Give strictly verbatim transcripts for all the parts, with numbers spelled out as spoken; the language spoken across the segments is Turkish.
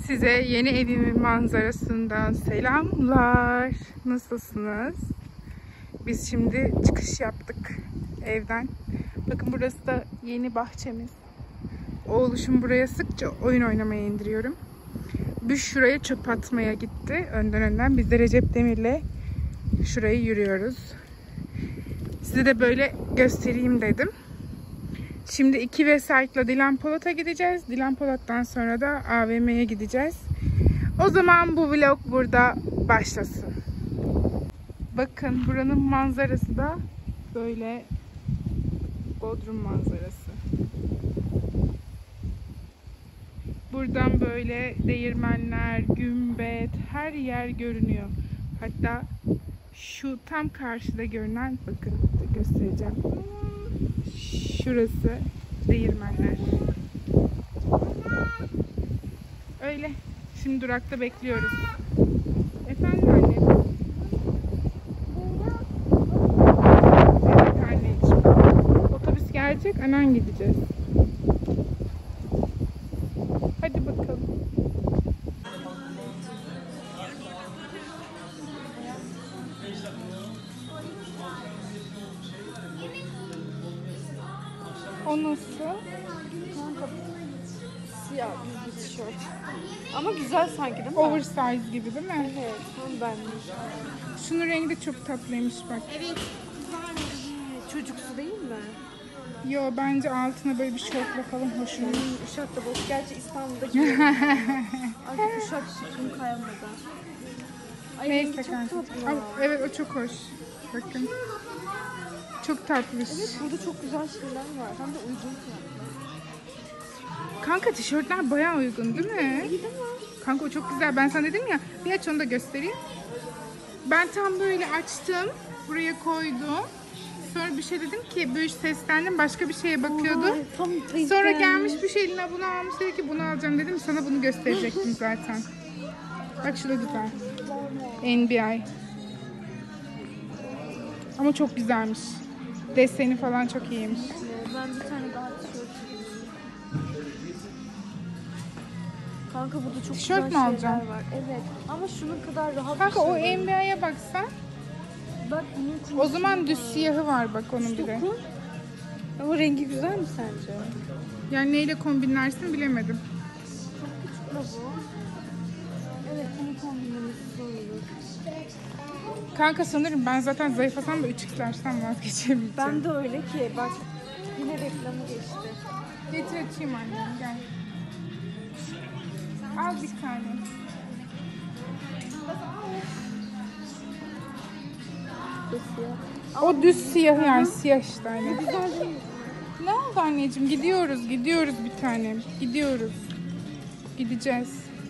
Size yeni evimin manzarasından selamlar. Nasılsınız? Biz şimdi çıkış yaptık evden. Bakın burası da yeni bahçemiz. Oğluşum buraya sıkça oyun oynamaya indiriyorum. Büş şuraya çöp atmaya gitti. Önden önden biz de Recep Demir'le şurayı yürüyoruz. Size de böyle göstereyim dedim. Şimdi iki Vesayt'la Dilan Polat'a gideceğiz. Dilan Polat'tan sonra da A V M'ye gideceğiz. O zaman bu vlog burada başlasın. Bakın buranın manzarası da böyle Bodrum manzarası. Buradan böyle değirmenler, gümbet, her yer görünüyor. Hatta şu tam karşıda görünen, bakın göstereceğim. Şurası değirmenler. Öyle. Şimdi durakta bekliyoruz. Efendim annem. Evet anneciğim. Otobüs gelecek, anan gideceğiz. Hadi bakalım. O nasıl? Kanka, siyah bir tişört. Ama güzel sanki değil mi? Oversize gibi değil mi? Evet, tam benlik. Şunun rengi de çok tatlıymış bak. Evet, çocuksu değil mi? Yo, bence altına böyle bir şortla falan hoş olur. Hmm, uşak da boş. Gerçi İstanbul'da giyiyorum. Artık uşak sütun kayamadı. Ay, Neyse çok kanka. tatlı. Al, evet o çok hoş. Bakın. Çok tatlış. Evet, burada çok güzel şeyler var. Hem de uygun fiyatlı. Kanka tişörtler bayağı uygun değil mi? İyi değil mi? Kanka o çok güzel. Ben sana dedim ya, bir aç onu da göstereyim. Ben tam böyle açtım. Buraya koydum. Sonra bir şey dedim ki böyle seslendim, başka bir şeye bakıyordum. Oha, tam denk Sonra gelmiş. gelmiş bir şey eline bunu almış, dedi ki bunu alacağım dedim. Sana bunu gösterecektim zaten. Bak şu da güzel. N B I. Ama çok güzelmiş. Deseni falan çok iyiymiş. Ben bir tane daha tişört çekeyim. Kanka burada çok Tişört güzel mü şeyler alacaksın? var. Evet. Ama şunun kadar rahat Kanka bir o şey N B I'ye baksan. Bak bunun O zaman düz siyahı var bak onun bir de. dokun. Ama rengi güzel mi sence? Yani neyle kombinlersin bilemedim. Çok küçük bu. Evet, bunu kombinlemesi zor olur. Kanka sanırım ben zaten zayıflasam da üç X large'dan vazgeçemeyeceğim. Ben de öyle ki bak yine reklamı geçti. Getir açayım annem, gel. Al bir tane. Siyah. O düz siyah yani, siyah işte aynen. Güzel değil. Ne oldu anneciğim? Gidiyoruz, gidiyoruz bir tanem. Gidiyoruz. Gideceğiz.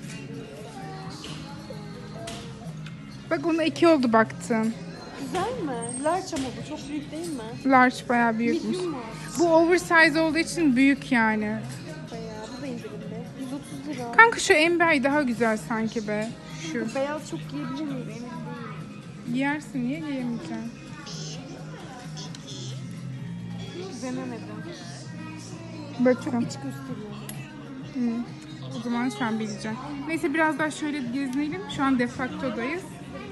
Bak ona iki oldu baktım. Güzel mi? Large ama bu çok büyük değil mi? Large bayağı büyükmüş. Medium mu? Bu oversize olduğu için büyük yani. Bayağı bu da indirimli. yüz otuz lira. Kanka şu N B I daha güzel sanki be. Şu. Beyaz çok giyebilir miyim emin değilim. Giyersin, niye giyemeyeceksin? Denemedim. Bakın. Hiç gösteriyor. Hı. O zaman sen bileceksin. Neyse biraz daha şöyle gezinelim. Şu an Defacto'dayız.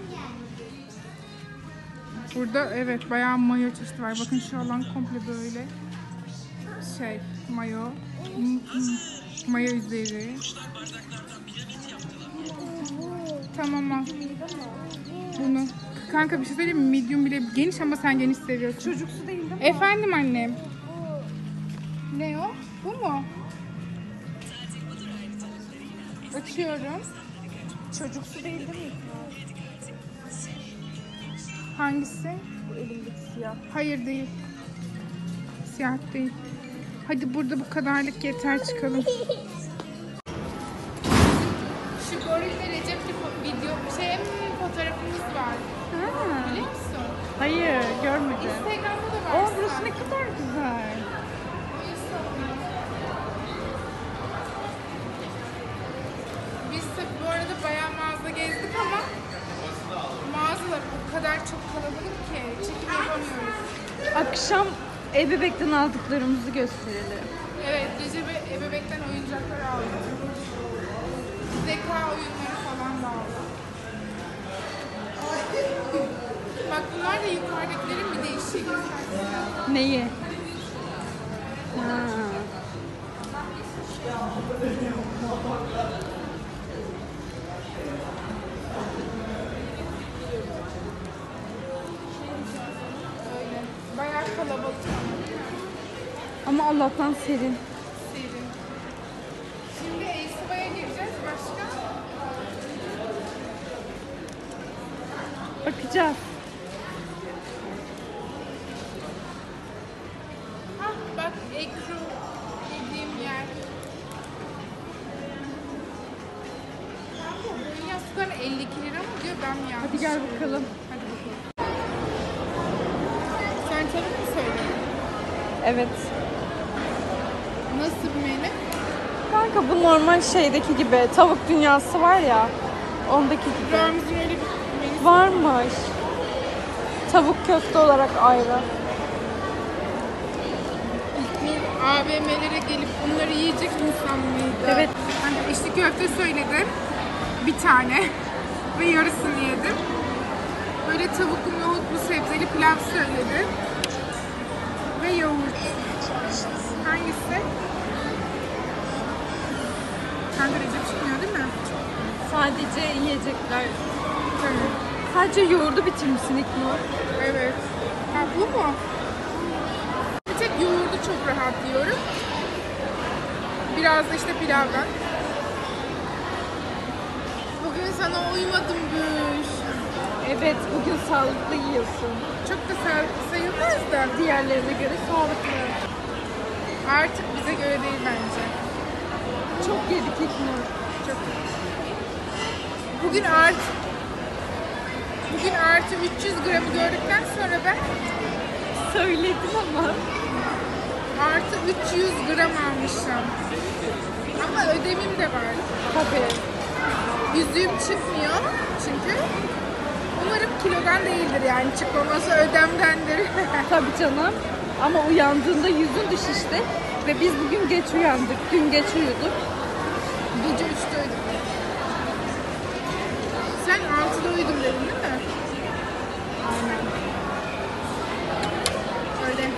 Burada evet bayağı mayo çeşidi var. Bakın şu alan komple böyle şey mayo. Mayo üzeri. Tamam al. Bunu. Kanka bir şey söyleyeyim mi? Medium bile geniş ama sen geniş seviyorsun. Çocuksu değil değil mi? Efendim annem. Ne o? Bu mu? Açıyorum. Çocuksu değil değil mi? Hangisi? Bu elimdeki siyah. Hayır değil. Siyah değil. Hadi burada bu kadarlık yeter, çıkalım. Şu gorille Recep'li video şey fotoğrafımız var. Ha. Biliyor musun? Hayır, görmedim. Instagram'da da var. Aa, burası ne kadar güzel. Biz tabii bu arada bayağı mağaza gezdik ama mağazalar o kadar çok kalabalık ki çekim yapamıyoruz. Akşam ebebekten aldıklarımızı gösterelim. Evet, Recep'e ebebekten oyuncaklar aldık. Size Neyi? Ha. Öyle. Bayağı kalabalık. Ama Allah'tan serin. Serin. Şimdi Elsiva'ya gireceğiz. Başka? Bakacağız. Hah bak Ekru yediğim yer. Boyun yastıkları elli iki lira mı diyor, ben mi yanlış? Hadi gel bakalım. Hadi bakalım. Sen tavuk mu söyledin? Evet. Nasıl bir menü? Kanka bu normal şeydeki gibi tavuk dünyası var ya. Ondaki gibi. Ramiz'in öyle bir menüsü Varmış. Tavuk köfte olarak ayrı. İlknur A V M'lere gelip bunları yiyecek insan mıydı? Evet. Hani içli köfte söyledim. Bir tane. Ve yarısını yedim. Böyle tavuklu, nohutlu, sebzeli pilav söyledim. Ve yoğurt. Hangisi? Kanka Recep çıkmıyor değil mi? Sadece yiyecekler. Tamam. Sadece yoğurdu bitirmişsin İknur. Evet. Ha bu mu? Bir tek yoğurdu çok rahat yiyorum. Biraz da işte pilavdan. Bugün sana uymadım Gülş. Evet, bugün sağlıklı yiyorsun. Çok da sağlıklı sayılmaz da. Diğerlerine göre sağlıklı. Artık bize göre değil bence. Çok yedik İknur. Çok. Bugün artı Bugün artı üç yüz gramı gördükten sonra ben Söyledin ama. artı üç yüz gram almışım. Ama ödemim de var. Tabii. Yüzüğüm çıkmıyor çünkü. Umarım kilodan değildir, yani çıkmaması ödemdendir. Tabii canım. Ama uyandığında yüzün düşüşte. Ve biz bugün geç uyandık. Dün geç uyuduk. Gece üçte uyudum. Sen altıda uyudum dedin değil mi? Aynen. Öyle.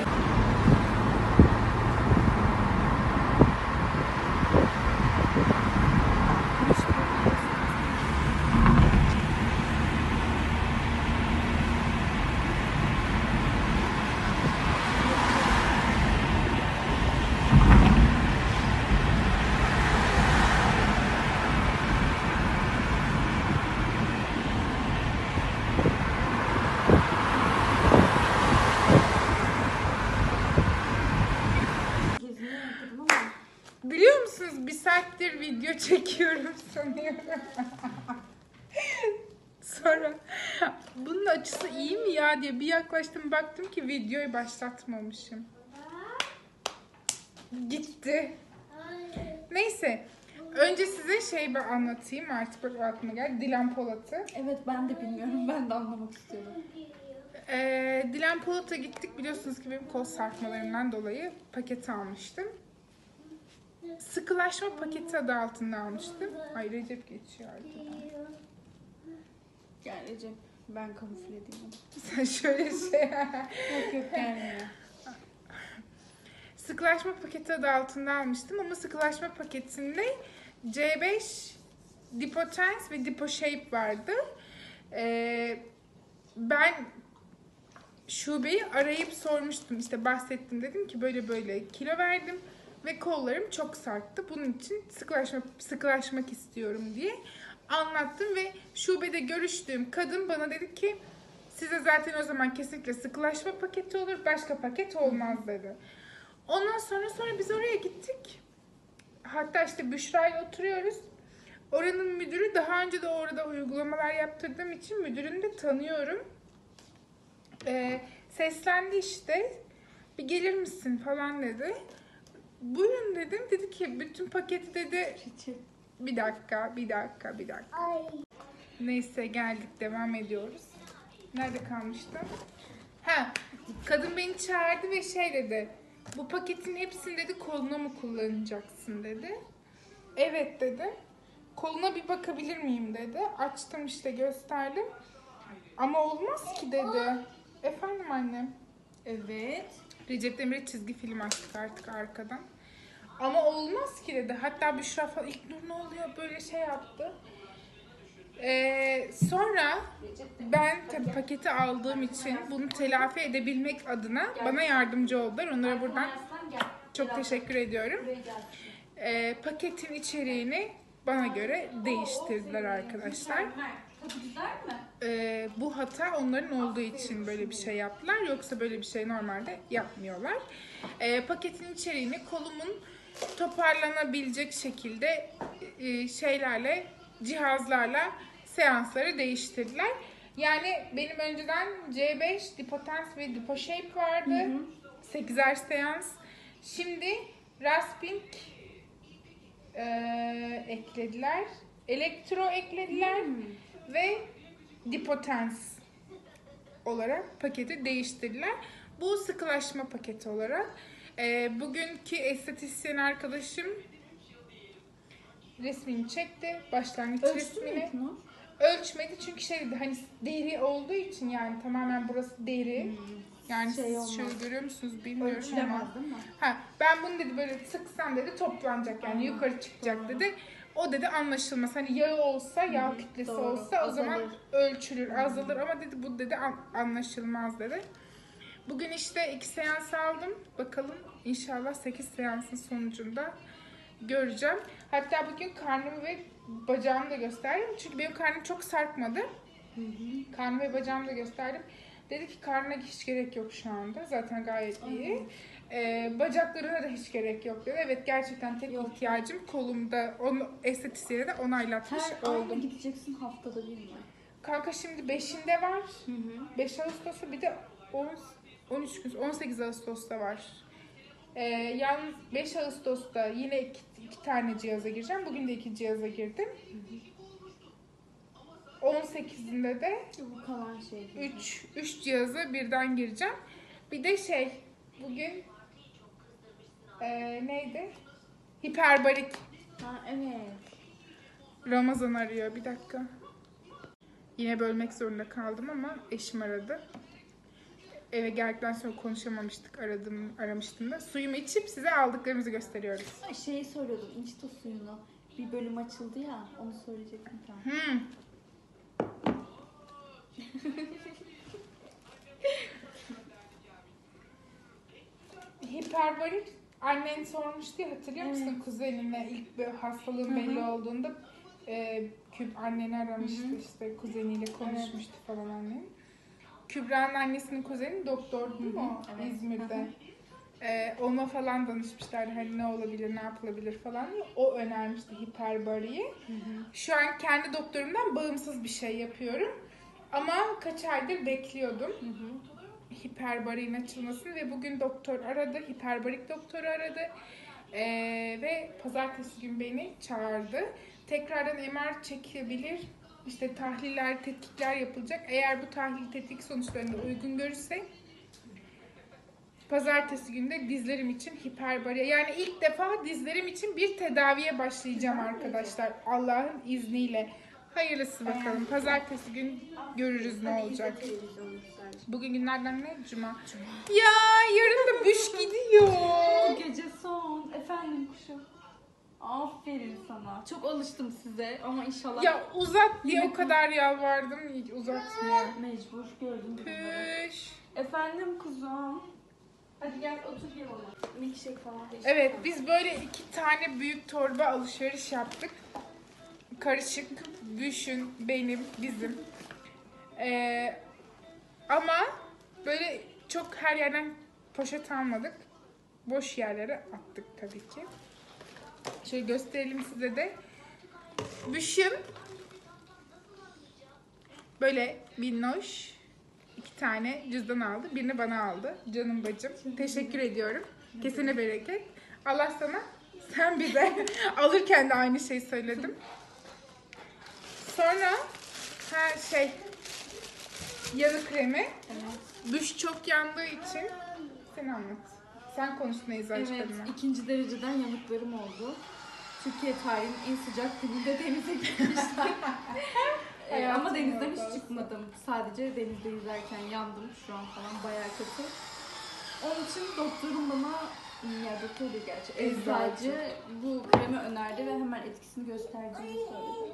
Biliyor musunuz, bir saattir video çekiyorum sanıyorum. Sonra bunun açısı iyi mi ya diye bir yaklaştım, baktım ki videoyu başlatmamışım. Gitti. Neyse. Önce size şey ben anlatayım, artık bak aklıma geldi. Dilan Polat'ı. Evet, ben de bilmiyorum. Ben de anlamak istiyorum. Ee, Dilan Polat'a gittik. Biliyorsunuz ki benim kol sarkmalarımdan dolayı paket almıştım. Sıkılaşma paketi adı altında almıştım. Ay Recep geçiyor artık. Gel Recep. Ben kamufle edeyim. Sen şöyle şey... Yok yok, gelmiyor. Sıkılaşma paketi adı altında almıştım ama sıkılaşma paketinde C beş Dipotens ve Diposhape vardı. Ee, ben şubeyi arayıp sormuştum, işte bahsettim, dedim ki böyle böyle kilo verdim ve kollarım çok sarktı, bunun için sıkılaşma, sıkılaşmak istiyorum diye anlattım ve şubede görüştüğüm kadın bana dedi ki size zaten o zaman kesinlikle sıkılaşma paketi olur, başka paket olmaz dedi. Ondan sonra sonra biz oraya gittik. Hatta işte Büşra'yla oturuyoruz. Oranın müdürü, daha önce de orada uygulamalar yaptırdığım için müdürünü de tanıyorum. Ee, seslendi işte. Bir gelir misin falan dedi. Buyurun dedim. Dedi ki bütün paketi dedi. Bir dakika, bir dakika, bir dakika. Neyse geldik, devam ediyoruz. Nerede kalmıştım? Ha, kadın beni çağırdı ve şey dedi. Bu paketin hepsini dedi koluna mı kullanacaksın dedi. Evet dedim. Koluna bir bakabilir miyim dedi. Açtım işte, gösterdim. Ama olmaz ki dedi. Efendim annem. Evet. Recep Demir'e çizgi film açtık artık arkadan. Ama olmaz ki dedi. Hatta Büşra falan ilk dur ne oluyor böyle şey yaptı. Ee, sonra ben tabii paketi aldığım için bunu telafi edebilmek adına bana yardımcı oldular. Onlara buradan çok teşekkür ediyorum. Ee, paketin içeriğini bana göre değiştirdiler arkadaşlar. Ee, bu hata onların olduğu için böyle bir şey yaptılar. Yoksa böyle bir şey normalde yapmıyorlar. Ee, paketin içeriğini kolumun toparlanabilecek şekilde e, şeylerle, cihazlarla seansları değiştirdiler. Yani benim önceden C beş, Dipotens ve Diposhape vardı. Hı hı. sekizer seans. Şimdi Rasping e, eklediler. Elektro eklediler. Hmm. Ve Dipotens olarak paketi değiştirdiler. Bu sıkılaşma paketi olarak. E, bugünkü estetisyen arkadaşım resmini çekti. Başlangıç Ölçtü resmini. mü? Ölçmedi çünkü şey dedi hani deri olduğu için yani tamamen burası deri. Hmm. Yani şey siz şöyle görüyor musunuz bilmiyorum ama. Değil mi? Ha, ben bunu dedi böyle sıksam dedi toplanacak yani hmm. yukarı çıkacak doğru. Dedi. O dedi anlaşılmaz. Hani yağı olsa, yağ kütlesi doğru. Olsa azalır. O zaman ölçülür, hmm. azalır ama dedi bu dedi anlaşılmaz dedi. Bugün işte iki seans aldım. Bakalım inşallah sekiz seansın sonucunda göreceğim. Hatta bugün karnımı ve bacağımı da gösterdim. Çünkü benim karnım çok sarkmadı. Hı hı. Karnımı ve bacağımı da gösterdim. Dedi ki karnına hiç gerek yok şu anda. Zaten gayet iyi. Ee, bacaklarına da hiç gerek yok dedi. Evet gerçekten tek yok. ihtiyacım kolumda. Onu estetisyene de onaylatmış Her oldum. Her ay gideceksin haftada değil mi? Kanka şimdi beşinde var. Hı hı. beş Ağustos'ta bir de on, on üç gün, on sekiz Ağustos'ta var. Ee, yalnız beş Ağustos'ta yine iki, iki tane cihaza gireceğim. Bugün de iki cihaza girdim. on sekizinde de bu kalan şey üç, üç cihaza birden gireceğim. Bir de şey bugün e, neydi? Hiperbarik. Ha evet. Ramazan arıyor. Bir dakika. Yine bölmek zorunda kaldım ama eşim aradı. Eve geldikten sonra konuşamamıştık. Aradım, aramıştım da. Suyumu içip size aldıklarımızı gösteriyoruz. Ay, şeyi soruyordum. İnçto suyunu. Bir bölüm açıldı ya. Onu söyleyecektim. Tamam. Hmm. Hiperbarik annen sormuştu ya hatırlıyor musun? Evet. Kuzenine ilk bir hastalığın Hı-hı. belli olduğunda e, Küb anneni aramıştı. Hı-hı. işte kuzeniyle konuşmuştu evet. falan annen. Kübra'nın annesinin kuzeni doktor değil mi o? Evet. İzmir'de. Ee, ona falan danışmışlar hani ne olabilir, ne yapılabilir falan diye. O önermişti hiperbariyi. Hı hı. Şu an kendi doktorumdan bağımsız bir şey yapıyorum. Ama kaç aydır bekliyordum. Hı hı. Hiperbariğin açılmasını ve bugün doktor aradı. Hiperbarik doktoru aradı. Ee, ve pazartesi gün beni çağırdı. Tekrardan M R çekebilir. İşte tahliller, tetkikler yapılacak. Eğer bu tahlil tetkik sonuçlarını uygun görürse pazartesi günde dizlerim için hiperbariye yani ilk defa dizlerim için bir tedaviye başlayacağım arkadaşlar. Allah'ın izniyle. Hayırlısı bakalım. Pazartesi gün görürüz ne olacak. Bugün günlerden ne? Cuma. Ya yarın da büş gidiyor. Gece son. Efendim kuşum. Aferin sana. Çok alıştım size ama inşallah... Ya uzat diye o kadar yalvardım. Hiç uzatmıyor. Mecbur gördüm. Püş. Efendim kuzum. Hadi gel otur gel ona. Milkshake falan. Evet biz böyle iki tane büyük torba alışveriş yaptık. Karışık. Büşün, benim, bizim. Ee, ama böyle çok her yerden poşet almadık. Boş yerlere attık tabii ki. Şöyle gösterelim size de. Büşüm böyle minnoş iki tane cüzdan aldı. Birini bana aldı. Canım bacım. Teşekkür ediyorum. Kesine bereket. Allah sana, sen bize. Alırken de aynı şeyi söyledim. Sonra her şey yanık kremi. Evet. Büş çok yandığı için sen anlat. Sen konuş Neyzacığım. Evet, ikinci dereceden yanıklarım oldu. Türkiye tarihinin en sıcak gününde denize gitmiştim. ee, ama denizden hiç çıkmadım. Sadece denizde yüzerken yandım. Şu an falan bayağı kötü. Onun için doktorum bana, ya doktor değil gerçi, Eczacı. eczacı bu kremi önerdi ve hemen etkisini göstereceğini söyledi.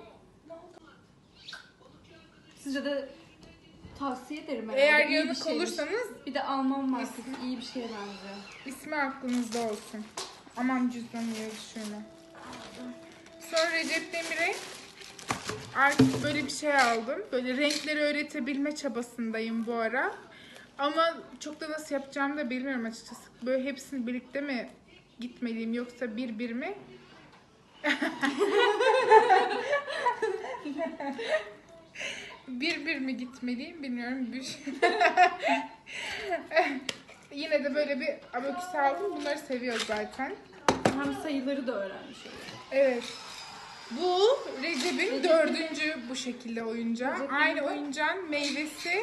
Sizce de tavsiye ederim herhalde. Eğer İyi bir yanık şeymiş. olursanız Bir de Alman markası, iyi bir şeye benziyor. ismi aklınızda olsun. Aman cüzdanı yere düşürme. Sonra Recep Demir'e artık böyle bir şey aldım. Böyle renkleri öğretebilme çabasındayım bu ara. Ama çok da nasıl yapacağımı da bilmiyorum açıkçası. Böyle hepsini birlikte mi gitmeliyim yoksa bir bir mi? bir bir mi gitmeliyim bilmiyorum. Bir... Yine de böyle bir abaküs aldım. Bunları seviyor zaten. Hem sayıları da öğrenmiş oluyor. Evet. Bu Recep'in dördüncü bu şekilde oyuncağı. Recep'in Aynı bu. oyuncağın meyvesi,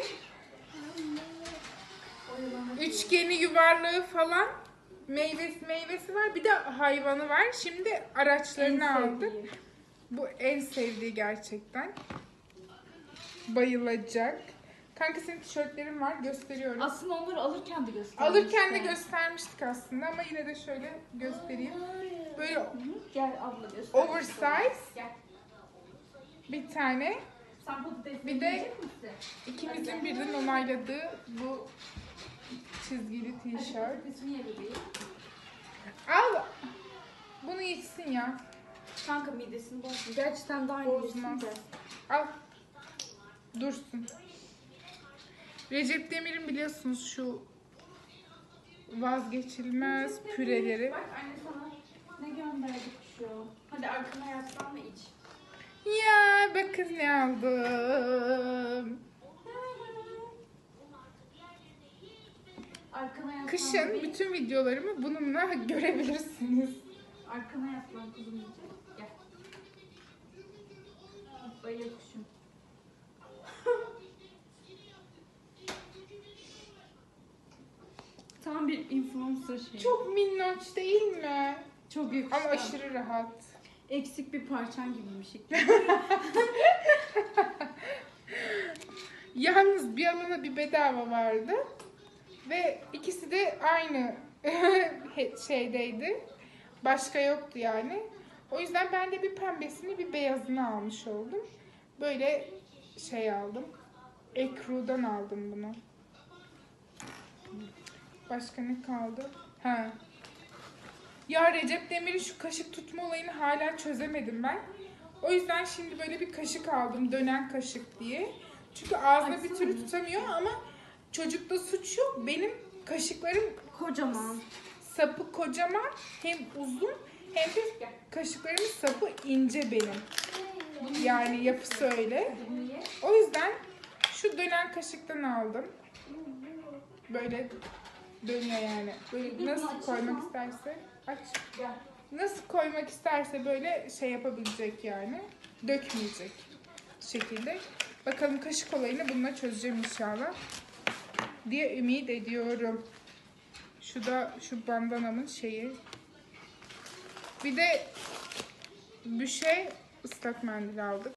üçgeni, yuvarlığı falan meyvesi meyvesi var. Bir de hayvanı var. Şimdi araçlarını En aldık. sevdiği. Bu en sevdiği gerçekten. Bayılacak. Kanka senin tişörtlerin var. Gösteriyorum. Aslında onları alırken de göstermişti. Alırken de göstermiştik aslında ama yine de şöyle göstereyim. Böyle Hı hı. Gel abla göster. oversize Gel. bir tane. Sen patatesini Bir de yiyecek misin? ikimizin birden onayladığı bu çizgili Hadi tişört. patatesini ye bebeğim. Al. Bunu içsin ya. Kanka midesini bozma. Gerçekten daha iyi Bozmaz. yesin de. Al. Dursun. Recep Demir'in biliyorsunuz şu vazgeçilmez püreleri. Bak anne sana ne gönderdik şu. Hadi arkana yaslan ve iç. Ya bakın ne aldım. Arkana yaslan Kışın bebeğim. bütün videolarımı bununla görebilirsiniz. Arkana yaslan kuzum iyice. Gel. Bayıl kuşum. Tam bir influencer şey. Çok minnoş değil mi? Çok yakıştı. Ama aşırı rahat. Eksik bir parçan gibiymiş. Yalnız bir alana bir bedava vardı. Ve ikisi de aynı şeydeydi. Başka yoktu yani. O yüzden ben de bir pembesini bir beyazını almış oldum. Böyle şey aldım. Ekru'dan aldım bunu. Başka ne kaldı? Ha. Ya Recep Demir'in şu kaşık tutma olayını hala çözemedim ben. O yüzden şimdi böyle bir kaşık aldım. Dönen kaşık diye. Çünkü ağzına bir türlü tutamıyor ama çocukta suç yok. Benim kaşıklarım Kocaman. sapı kocaman, hem uzun hem de kaşıklarımın sapı ince benim. Yani yapısı öyle. O yüzden şu dönen kaşıktan aldım. Böyle dönüyor yani. Böyle nasıl koymak isterse aç. Nasıl koymak isterse böyle şey yapabilecek yani. Dökmeyecek şekilde. Bakalım kaşık olayını bununla çözeceğim inşallah diye ümit ediyorum. Şu da şu bandanamın şeyi. Bir de bir şey ıslak mendil aldık.